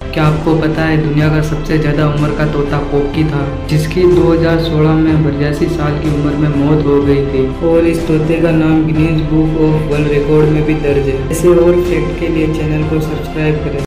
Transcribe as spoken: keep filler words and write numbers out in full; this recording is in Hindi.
क्या आपको पता है दुनिया का सबसे ज़्यादा उम्र का तोता कोकी था, जिसकी दो हज़ार सोलह में बयासी साल की उम्र में मौत हो गई थी और इस तोते का नाम Guinness book of world record में भी दर्ज है। ऐसे और फैक्ट के लिए चैनल को सब्सक्राइब करें।